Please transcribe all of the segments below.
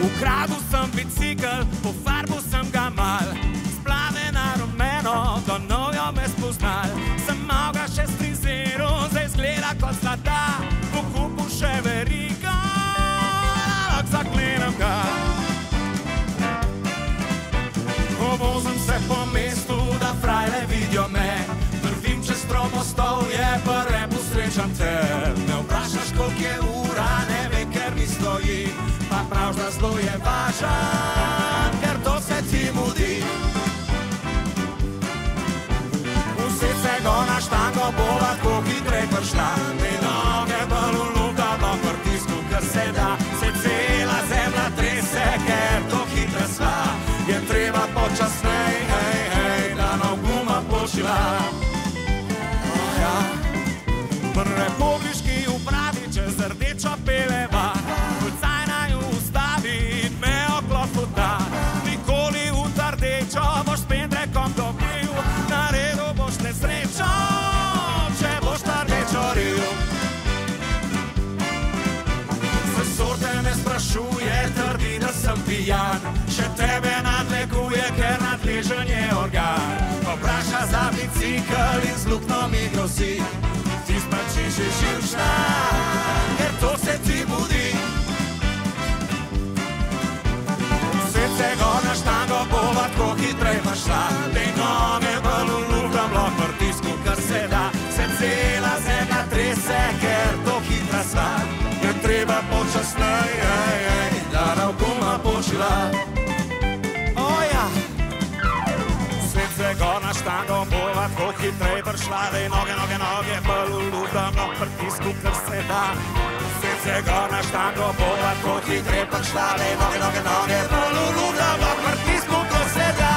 Ukradel sem bicikl, pofarbil sem ga mal, splave na rumeno, do novjo me spoznal. Sem mal ga še striziral, zdaj zgleda kot zlata, pokupil še veriga, lahko zaklenem ga. Vozim se po mestu, da frajle vidijo me, drvim čez Tromostovje, pa repu srečam te. Me vprašaš, koliko je ura, ne ve, ker mi stoji, pa pravš, da zelo je važan, ker to se ti mudi. Usedj se go na štango, bo lahko hitrej prišla, te noge bolj ulutamo v pritisku, ker se da, se cela zemlja trese, ker to hitra sva. Je treba počasnej, hej, hej, da nam guma počila. Republiški upravi čez rdečo peleva, policaj naj ustavi in me oklopil da. Nikoli v ta rdečo boš s pendrekom dobil, naredil boš nesrečo, če boš ta rdečo ril. Se sorte me sprašuje, trdi, da sem pijan, še tebe nadleguje, ker nadležen je organ. Popraša za bicikl in z lukno mi grozi, ti spači že živčna, ker to se ti mudi. Usedj se go na štango, bova tako hitrej prišla, tej noge bolj ulupam, lahko v pritisku, kar se da, se cela zemlja trese, ker to hitra sva. Je treba počasnej, da nam guma počila. Se go na štango, bova tako hitrej prišla, dej noge, noge, noge, bolj ulupam, lahko v pritisku, kar se da. Se go na štango, bova tako hitrej prišla, dej noge, noge, noge, bolj ulupam, lahko v pritisku, kar se da.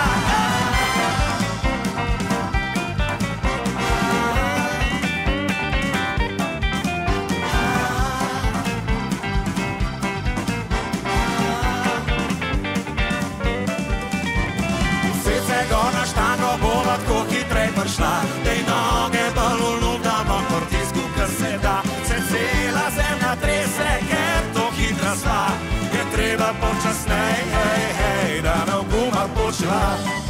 Tako hitrej prišla, dej noge bolj ulupam, lahko v pritisku, kar se da. Se cela zemlja trese, ker to hitra sva. Je treba počasnej, hej, hej, da nam guma počila.